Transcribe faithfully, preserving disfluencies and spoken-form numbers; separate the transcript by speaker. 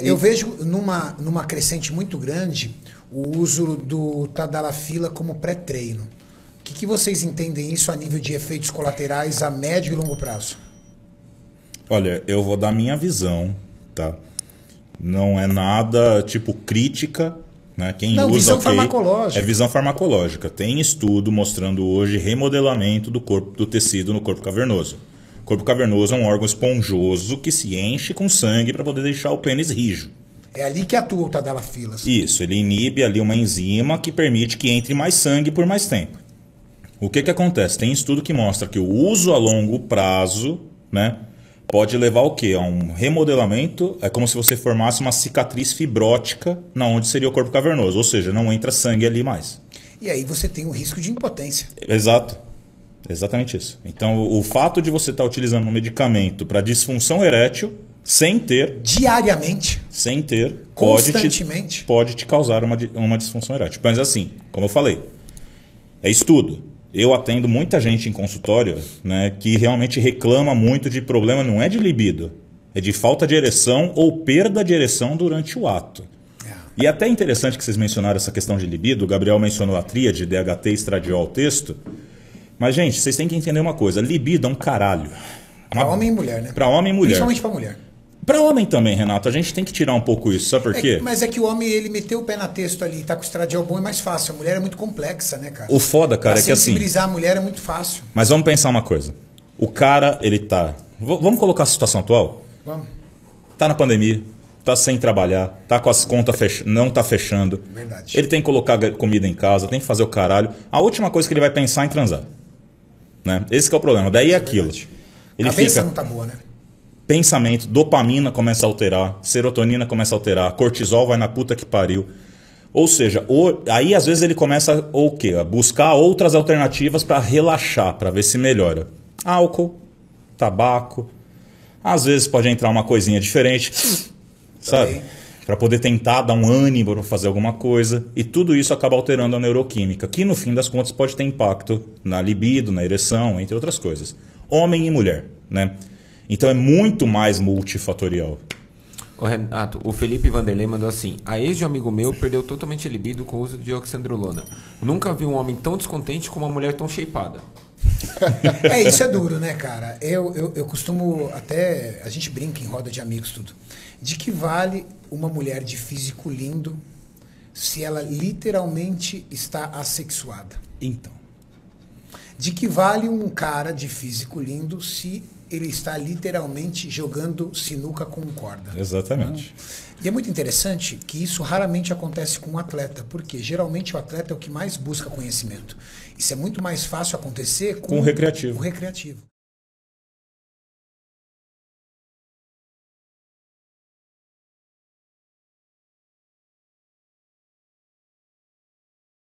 Speaker 1: É, eu vejo numa, numa crescente muito grande o uso do Tadalafila como pré-treino. O que, que vocês entendem isso a nível de efeitos colaterais a médio e longo prazo?
Speaker 2: Olha, eu vou dar minha visão, tá? Não é nada tipo crítica, né? Quem
Speaker 1: Não,
Speaker 2: usa,
Speaker 1: visão
Speaker 2: okay,
Speaker 1: farmacológica.
Speaker 2: é visão farmacológica. Tem estudo mostrando hoje remodelamento do corpo, do tecido no corpo cavernoso. O corpo cavernoso é um órgão esponjoso que se enche com sangue para poder deixar o pênis rijo.
Speaker 1: É ali que atua o Tadalafila.
Speaker 2: Isso, ele inibe ali uma enzima que permite que entre mais sangue por mais tempo. O que que acontece? Tem estudo que mostra que o uso a longo prazo, né, pode levar ao quê? A um remodelamento, é como se você formasse uma cicatriz fibrótica na onde seria o corpo cavernoso, ou seja, não entra sangue ali mais.
Speaker 1: E aí você tem o risco de impotência.
Speaker 2: Exato, exatamente isso. Então o fato de você estar utilizando um medicamento para disfunção erétil, sem ter...
Speaker 1: Diariamente.
Speaker 2: Sem ter, pode
Speaker 1: Constantemente.
Speaker 2: te, pode te causar uma, uma disfunção erétil. Mas assim, como eu falei, é estudo. Eu atendo muita gente em consultório, né, que realmente reclama muito de problema, não é de libido, é de falta de ereção ou perda de ereção durante o ato. É. E é até interessante que vocês mencionaram essa questão de libido, o Gabriel mencionou a tríade, D H T, estradiol, texto. Mas, gente, vocês têm que entender uma coisa, libido é um caralho.
Speaker 1: Para homem e mulher, né?
Speaker 2: Para homem e mulher.
Speaker 1: Principalmente para mulher.
Speaker 2: Para homem também, Renato, a gente tem que tirar um pouco isso, sabe por quê?
Speaker 1: É, mas é que o homem, ele meteu o pé na texto ali, tá com estradiol bom, é mais fácil. A mulher é muito complexa, né, cara?
Speaker 2: O foda, cara,
Speaker 1: pra
Speaker 2: é que assim...
Speaker 1: sensibilizar a mulher é muito fácil.
Speaker 2: Mas vamos pensar uma coisa. O cara, ele tá... V vamos colocar a situação atual?
Speaker 1: Vamos.
Speaker 2: Tá na pandemia, tá sem trabalhar, tá com as contas fech... não tá fechando.
Speaker 1: Verdade.
Speaker 2: Ele tem que colocar comida em casa, tem que fazer o caralho. A última coisa que ele vai pensar é em transar. Né? Esse que é o problema. Daí é aquilo. Ele
Speaker 1: a cabeça
Speaker 2: fica...
Speaker 1: não tá boa, né?
Speaker 2: Pensamento, dopamina começa a alterar, serotonina começa a alterar, cortisol vai na puta que pariu. Ou seja, o, aí às vezes ele começa o quê? A buscar outras alternativas para relaxar, para ver se melhora. Álcool, tabaco, às vezes pode entrar uma coisinha diferente, sabe? Para poder tentar dar um ânimo para fazer alguma coisa. E tudo isso acaba alterando a neuroquímica, que no fim das contas pode ter impacto na libido, na ereção, entre outras coisas. Homem e mulher, né? Então é muito mais multifatorial.
Speaker 3: O Renato, o Felipe Vanderlei mandou assim: a ex de um amigo meu perdeu totalmente a libido com o uso de oxandrolona. Nunca vi um homem tão descontente com uma mulher tão shapeada.
Speaker 1: É, isso é duro, né, cara? Eu, eu, eu costumo até... A gente brinca em roda de amigos, tudo. De que vale uma mulher de físico lindo se ela literalmente está assexuada?
Speaker 2: Então.
Speaker 1: De que vale um cara de físico lindo se ele está literalmente jogando sinuca com corda?
Speaker 2: Exatamente.
Speaker 1: E é muito interessante que isso raramente acontece com um atleta, porque geralmente o atleta é o que mais busca conhecimento. Isso é muito mais fácil acontecer com,
Speaker 2: com o recreativo.
Speaker 1: o recreativo.